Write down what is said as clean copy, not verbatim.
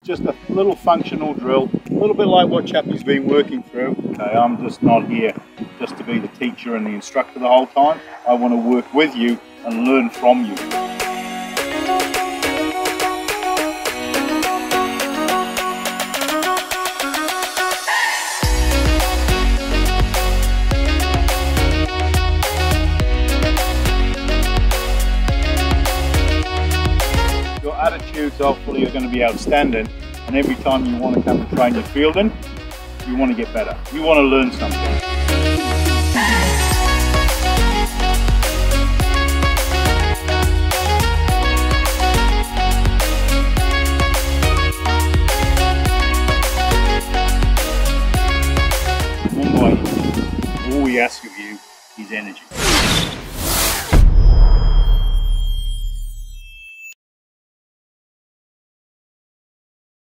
just a little functional drill, a little bit like what Chappie's been working through. Okay, I'm just not here just to be the teacher and the instructor the whole time. I want to work with you and learn from you. Attitudes hopefully are going to be outstanding, and every time you want to come and train your fielding, you want to get better, you want to learn something. Mumbai, all we ask of you is energy.